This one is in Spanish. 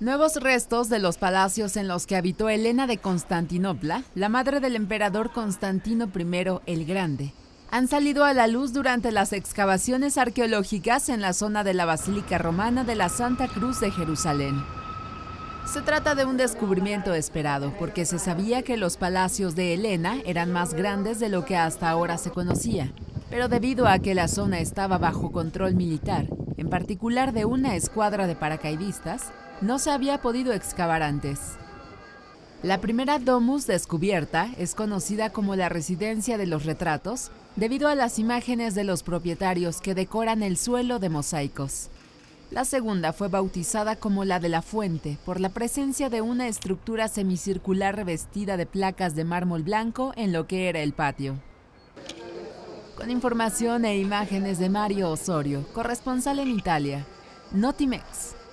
Nuevos restos de los palacios en los que habitó Helena de Constantinopla, la madre del emperador Constantino I el Grande, han salido a la luz durante las excavaciones arqueológicas en la zona de la Basílica Romana de la Santa Cruz de Jerusalén. Se trata de un descubrimiento esperado, porque se sabía que los palacios de Helena eran más grandes de lo que hasta ahora se conocía, pero debido a que la zona estaba bajo control militar, en particular de una escuadra de paracaidistas, no se había podido excavar antes. La primera domus descubierta es conocida como la Residencia de los Retratos, debido a las imágenes de los propietarios que decoran el suelo de mosaicos. La segunda fue bautizada como la de la Fuente, por la presencia de una estructura semicircular revestida de placas de mármol blanco en lo que era el patio. Con información e imágenes de Mario Osorio, corresponsal en Italia, Notimex.